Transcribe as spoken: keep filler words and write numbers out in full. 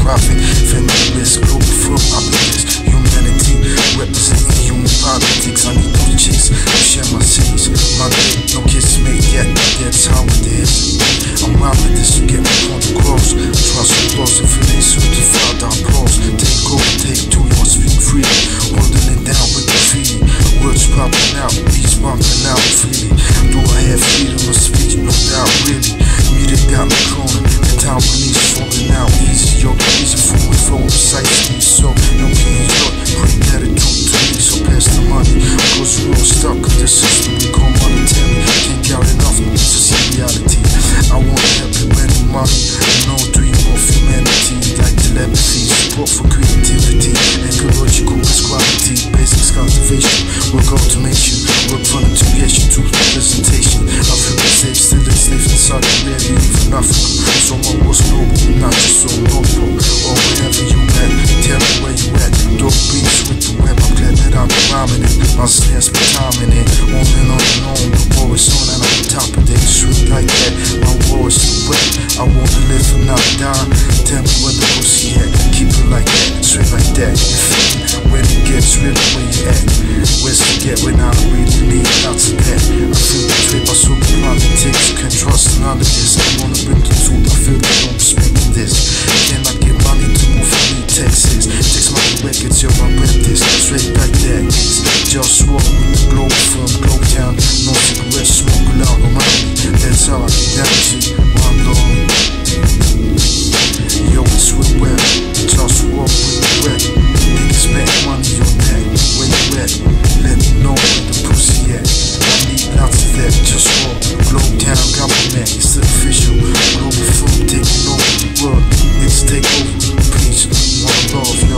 profit. Feminist, global firm operators, humanity, representing human politics. I need those chicks to share my cities. My dick, no kiss made yet, that's how it is. I'm robbing this to get my point across. Trust applause, affiliates, certified down pros. Take over, take two, you must speak freely. Holding it down with the feeling. Words popping out, beats bumping out freely. Do I have freedom of speech? No doubt, really. Media got me cloning, the town police falling out easy. Yo, easy for me, flow precisely. So, no king, yo, bring attitude to me. So pass the money, cause we're all stuck in the system we call monetary. Can't count enough to see reality. I want help you spending money, no dream of humanity. Like telepathy, support for creativity, ecological equality, basics cultivation, work automation, work for integration, truth representation. I feel safe, still enslaved inside the rarely even Africa. So my was global, not just so local. Or wherever you at, tell me where you at. Dope beats with the web, I'm glad that I'm rhyming it. My snares be timing it, on and on and on. The war is on and I'm on top of it. Sweet like that, my war is too wet. I want to live and not die. Tell me where the pussy at, keep it like that, straight like that. You feel me? When it gets real, where you at? Where's the get when I really need lots of that? I feel betrayed by so many politics. Can't trust none of this. I wanna bring the truth, I feel they don't respect this. Can I get money to move from me, Texas? Takes my records, yo, I rep this. Straight like that, it's JustWar with the Globalfirm, Globetown. No cigarettes, smoke loud around me. That's how I get down, G. One long. Yo, it's with web, JustWar with the rep. Niggas spend money on that. Where you at? Let me know where the pussy at. I need lots of that. JustWar, Globetown, government. It's the official Globalfirm taking over the world. It's takeover. Peace, one love.